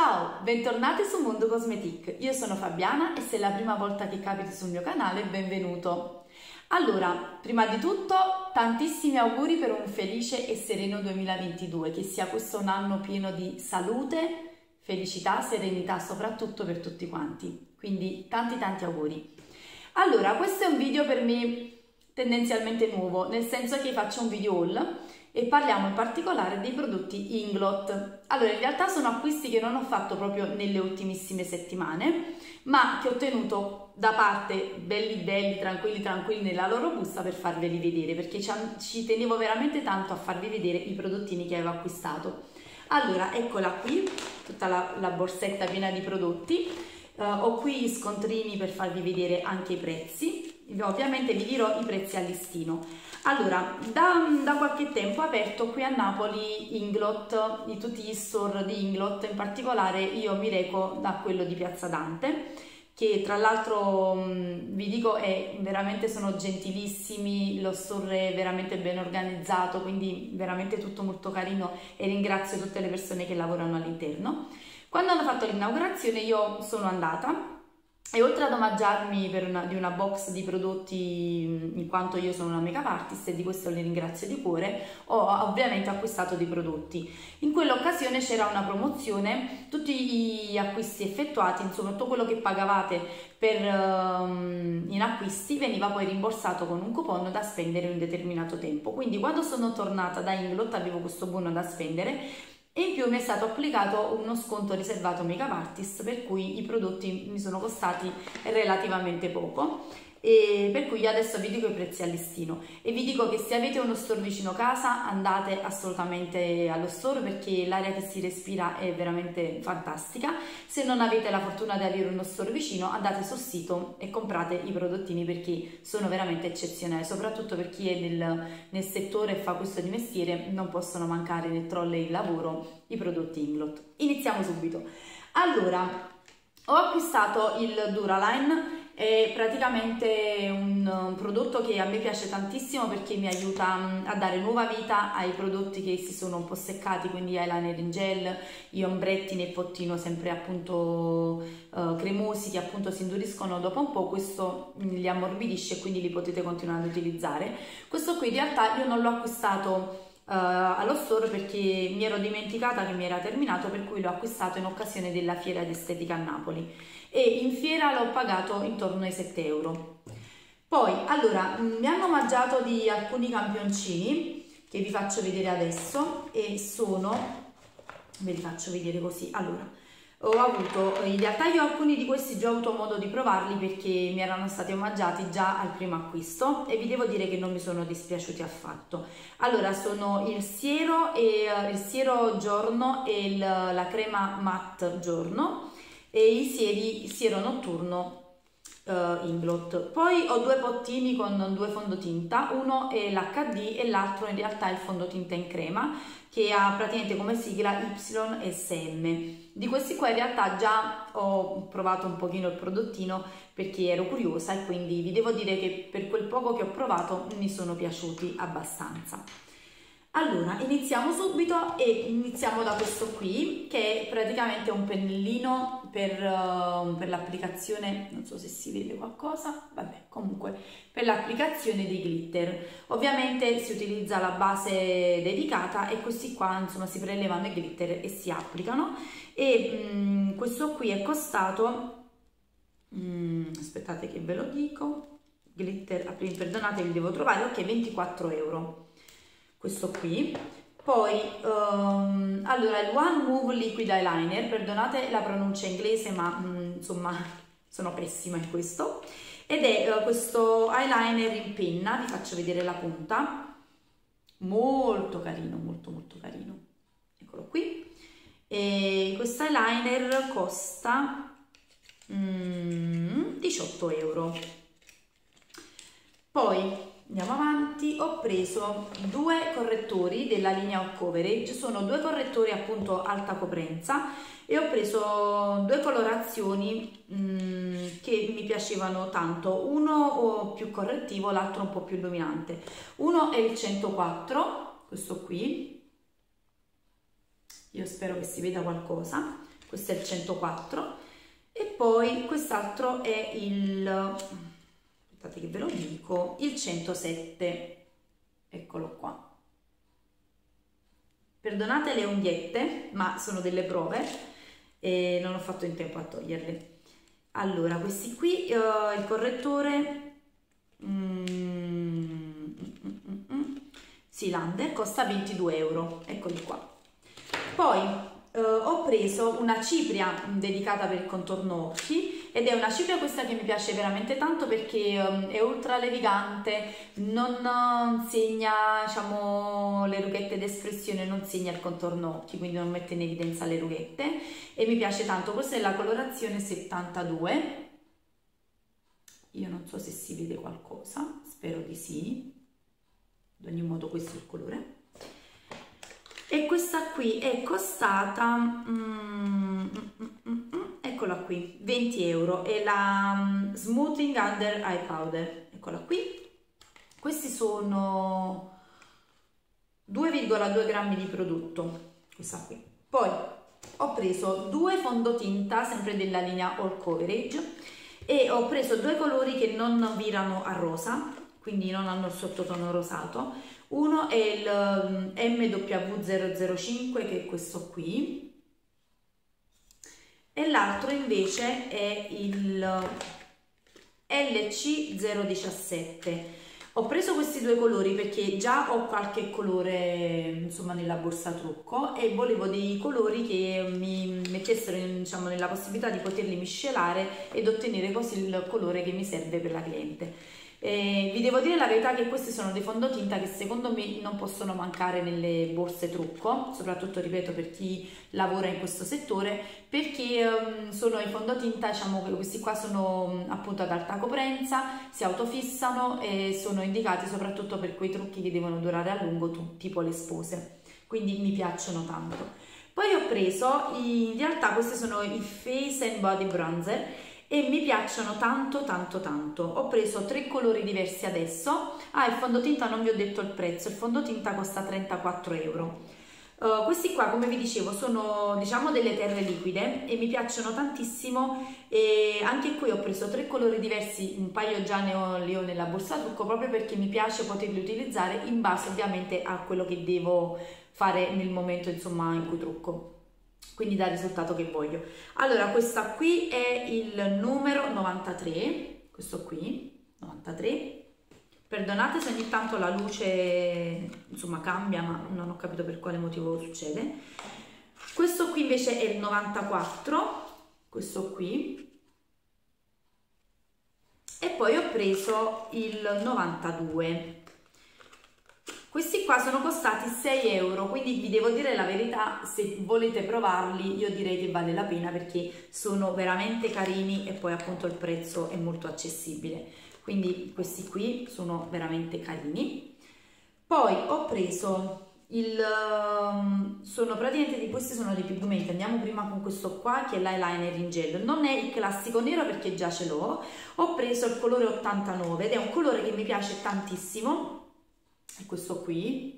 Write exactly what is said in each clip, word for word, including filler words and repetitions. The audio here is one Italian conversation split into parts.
Ciao, bentornati su Mondo Cosmetic. Io sono Fabiana e se è la prima volta che capiti sul mio canale, benvenuto. Allora, prima di tutto, tantissimi auguri per un felice e sereno duemilaventidue, che sia questo un anno pieno di salute, felicità, serenità, soprattutto per tutti quanti. Quindi tanti tanti auguri. Allora, questo è un video per me tendenzialmente nuovo, nel senso che faccio un video haul e parliamo in particolare dei prodotti Inglot. Allora, in realtà sono acquisti che non ho fatto proprio nelle ultimissime settimane, ma che ho tenuto da parte belli belli, tranquilli tranquilli nella loro busta per farveli vedere, perché ci tenevo veramente tanto a farvi vedere i prodottini che avevo acquistato. Allora, eccola qui, tutta la, la borsetta piena di prodotti. Uh, ho qui gli scontrini per farvi vedere anche i prezzi. Ovviamente vi dirò i prezzi a listino. Allora, da, da qualche tempo ho aperto qui a Napoli Inglot, di tutti gli store di Inglot, in particolare io mi reco da quello di Piazza Dante, che tra l'altro vi dico è veramente, sono gentilissimi, lo store è veramente ben organizzato, quindi veramente tutto molto carino e ringrazio tutte le persone che lavorano all'interno. Quando hanno fatto l'inaugurazione io sono andata e oltre ad omaggiarmi per una, di una box di prodotti, in quanto io sono una make-up artist e di questo li ringrazio di cuore, ho ovviamente acquistato dei prodotti. In quell'occasione c'era una promozione, tutti gli acquisti effettuati, insomma tutto quello che pagavate per, um, in acquisti veniva poi rimborsato con un coupon da spendere in un determinato tempo. Quindi quando sono tornata da Inglot avevo questo buono da spendere e in più mi è stato applicato uno sconto riservato make-up artist, per cui i prodotti mi sono costati relativamente poco, e per cui adesso vi dico i prezzi a listino e vi dico che se avete uno store vicino casa andate assolutamente allo store, perché l'aria che si respira è veramente fantastica. Se non avete la fortuna di avere uno store vicino andate sul sito e comprate i prodottini, perché sono veramente eccezionali, soprattutto per chi è nel, nel settore e fa questo di mestiere. Non possono mancare nel trolley il lavoro i prodotti Inglot. Iniziamo subito. Allora, ho acquistato il Duraline. È praticamente un, un prodotto che a me piace tantissimo perché mi aiuta a dare nuova vita ai prodotti che si sono un po' seccati, quindi eyeliner in gel, gli ombretti nel pottino sempre appunto uh, cremosi, che appunto si induriscono dopo un po'. Questo li ammorbidisce e quindi li potete continuare ad utilizzare. Questo qui in realtà io non l'ho acquistato Uh, allo store perché mi ero dimenticata che mi era terminato, per cui l'ho acquistato in occasione della fiera d'estetica a Napoli e in fiera l'ho pagato intorno ai sette euro. Poi allora mi hanno omaggiato di alcuni campioncini che vi faccio vedere adesso e sono, ve li faccio vedere così. Allora, ho avuto, in realtà io alcuni di questi già ho avuto modo di provarli perché mi erano stati omaggiati già al primo acquisto e vi devo dire che non mi sono dispiaciuti affatto. Allora, sono il siero, e, il siero giorno e il, la crema matte giorno e i sieri, il siero notturno Uh, Inglot. Poi ho due pottini con due fondotinta, uno è l'H D e l'altro in realtà è il fondotinta in crema, che ha praticamente come sigla Y S M. Di questi qua in realtà già ho provato un pochino il prodottino perché ero curiosa e quindi vi devo dire che per quel poco che ho provato mi sono piaciuti abbastanza. Allora, iniziamo subito e iniziamo da questo qui, che è praticamente un pennellino per, uh, per l'applicazizione, non so se si vede qualcosa, vabbè, comunque per l'applicazione dei glitter. Ovviamente si utilizza la base dedicata e questi qua insomma si prelevano i glitter e si applicano e um, questo qui è costato, um, aspettate che ve lo dico, glitter, perdonate, li devo trovare, ok, ventiquattro euro. Questo qui. Poi um, allora il One Move Liquid Eyeliner, perdonate la pronuncia inglese ma um, insomma sono pessima in questo, ed è uh, questo eyeliner in penna, vi faccio vedere la punta, molto carino, molto molto carino, eccolo qui. E questo eyeliner costa um, diciotto euro. Poi andiamo avanti, ho preso due correttori della linea Hot Coverage, sono due correttori appunto alta coprenza e ho preso due colorazioni mh, che mi piacevano tanto, uno più correttivo, l'altro un po' più illuminante. Uno è il centoquattro, questo qui, io spero che si veda qualcosa, questo è il centoquattro, e poi quest'altro è il, aspettate che ve lo dico, il centosette, eccolo qua. Perdonate le unghiette, ma sono delle prove e non ho fatto in tempo a toglierle. Allora, questi qui, uh, il correttore mm, mm, mm, mm, Silander costa ventidue euro, eccoli qua. Poi uh, ho preso una cipria dedicata per il contorno occhi, ed è una cipria questa che mi piace veramente tanto perché um, è ultra levigante, non uh, segna, diciamo, le rughette d'espressione, non segna il contorno occhi, quindi non mette in evidenza le rughette, e mi piace tanto. Questa è la colorazione settantadue, io non so se si vede qualcosa, spero di sì, ad ogni modo questo è il colore. E questa qui è costata, mm, mm, mm, mm, eccola qui, venti euro, è la um, Smoothing Under Eye Powder, eccola qui. Questi sono due virgola due grammi di prodotto, questa qui. Poi ho preso due fondotinta, sempre della linea All Coverage, e ho preso due colori che non virano a rosa, quindi non hanno il sottotono rosato. Uno è il M W zero zero cinque, che è questo qui, e l'altro invece è il L C zero diciassette. Ho preso questi due colori perché già ho qualche colore, insomma, nella borsa trucco, e volevo dei colori che mi mettessero, diciamo, nella possibilità di poterli miscelare ed ottenere così il colore che mi serve per la cliente. Eh, vi devo dire la verità che questi sono dei fondotinta che secondo me non possono mancare nelle borse trucco, soprattutto, ripeto, per chi lavora in questo settore, perché um, sono i fondotinta, diciamo che questi qua sono um, appunto ad alta coprenza, si autofissano e sono indicati soprattutto per quei trucchi che devono durare a lungo, tipo le spose, quindi mi piacciono tanto. Poi ho preso, in realtà questi sono i Face and Body Bronzer, e mi piacciono tanto tanto tanto. Ho preso tre colori diversi adesso. Ah, il fondotinta non vi ho detto il prezzo, il fondotinta costa trentaquattro euro. Uh, questi qua, come vi dicevo, sono, diciamo, delle terre liquide e mi piacciono tantissimo, e anche qui ho preso tre colori diversi, un paio già ne ho, li ho nella borsa trucco, proprio perché mi piace poterli utilizzare in base ovviamente a quello che devo fare nel momento, insomma, in cui trucco, quindi dal risultato che voglio. Allora, questa qui è il numero novantatré, questo qui, novantatré. Perdonate se ogni tanto la luce, insomma, cambia, ma non ho capito per quale motivo succede. Questo qui invece è il novantaquattro, questo qui. E poi ho preso il novantadue. Questi qua sono costati sei euro, quindi vi devo dire la verità, se volete provarli io direi che vale la pena perché sono veramente carini e poi appunto il prezzo è molto accessibile. Quindi questi qui sono veramente carini. Poi ho preso il, sono praticamente di questi sono dei pigmenti. Andiamo prima con questo qua che è l'eyeliner in gel, non è il classico nero perché già ce l'ho. Ho preso il colore ottantanove ed è un colore che mi piace tantissimo. È questo qui.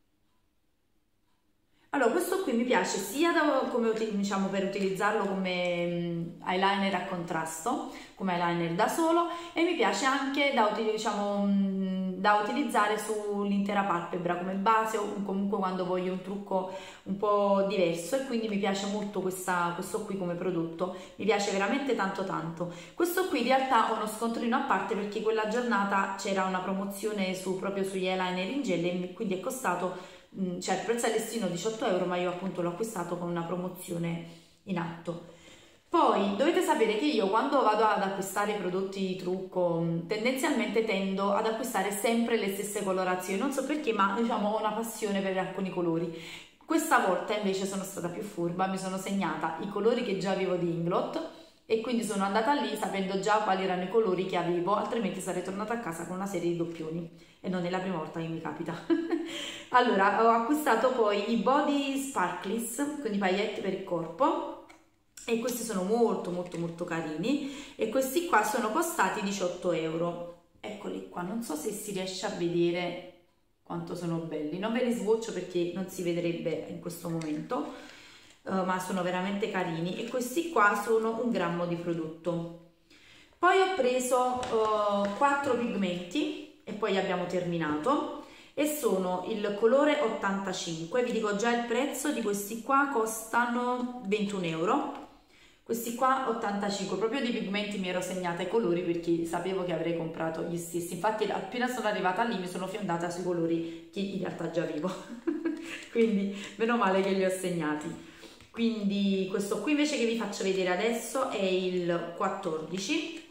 Allora, questo qui mi piace sia da, come, diciamo, per utilizzarlo come eyeliner a contrasto, come eyeliner da solo, e mi piace anche da, diciamo, da utilizzare sull'intera palpebra come base o comunque quando voglio un trucco un po' diverso, e quindi mi piace molto questa, questo qui come prodotto, mi piace veramente tanto tanto. Questo qui in realtà ho uno scontrino a parte perché quella giornata c'era una promozione su, proprio sugli eyeliner in gel, e quindi è costato, cioè il prezzo è listino diciotto euro, ma io appunto l'ho acquistato con una promozione in atto. Poi dovete sapere che io quando vado ad acquistare prodotti trucco tendenzialmente tendo ad acquistare sempre le stesse colorazioni, non so perché, ma diciamo ho una passione per alcuni colori. Questa volta invece sono stata più furba, mi sono segnata i colori che già avevo di Inglot e quindi sono andata lì sapendo già quali erano i colori che avevo, altrimenti sarei tornata a casa con una serie di doppioni, e non è la prima volta che mi capita. Allora, ho acquistato poi i Body Sparklies, quindi pailletti per il corpo, e questi sono molto molto molto carini, e questi qua sono costati diciotto euro. Eccoli qua, non so se si riesce a vedere quanto sono belli, non ve li swatcho perché non si vedrebbe in questo momento. uh, ma sono veramente carini, e questi qua sono un grammo di prodotto. Poi ho preso uh, quattro pigmenti e poi abbiamo terminato, e sono il colore ottantacinque, vi dico già il prezzo di questi qua, costano ventuno euro. Questi qua ottantacinque, proprio di pigmenti mi ero segnata i colori perché sapevo che avrei comprato gli stessi, infatti appena sono arrivata lì mi sono fiondata sui colori che in realtà già avevo, quindi meno male che li ho segnati. Quindi questo qui invece che vi faccio vedere adesso è il quattordici,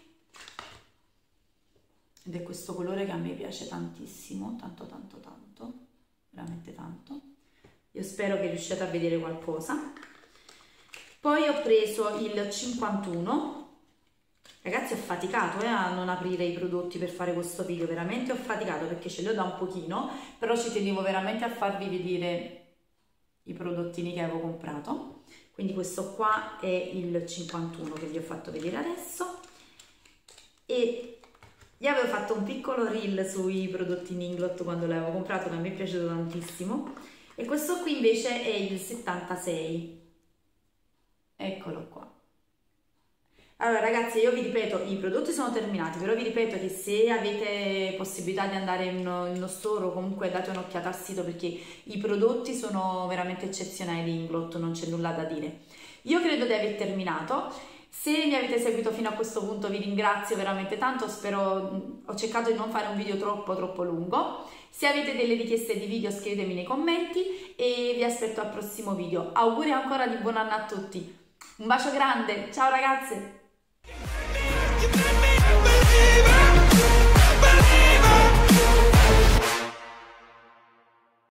ed è questo colore che a me piace tantissimo, tanto tanto tanto, veramente tanto. Io spero che riusciate a vedere qualcosa. Poi ho preso il cinquantuno, ragazzi ho faticato eh, a non aprire i prodotti per fare questo video, veramente ho faticato perché ce li ho da un pochino, però ci tenevo veramente a farvi vedere i prodottini che avevo comprato. Quindi questo qua è il cinquantuno che vi ho fatto vedere adesso, e gli avevo fatto un piccolo reel sui prodottini Inglot quando l'avevo comprato, che a me è piaciuto tantissimo, e questo qui invece è il settantasei. Eccolo qua. Allora ragazzi, io vi ripeto, i prodotti sono terminati, però vi ripeto che se avete possibilità di andare in uno store o comunque date un'occhiata al sito, perché i prodotti sono veramente eccezionali di Inglot, non c'è nulla da dire. Io credo di aver terminato. Se mi avete seguito fino a questo punto vi ringrazio veramente tanto, spero, ho cercato di non fare un video troppo troppo lungo. Se avete delle richieste di video scrivetemi nei commenti e vi aspetto al prossimo video. Auguri ancora di buon anno a tutti, un bacio grande, ciao ragazze!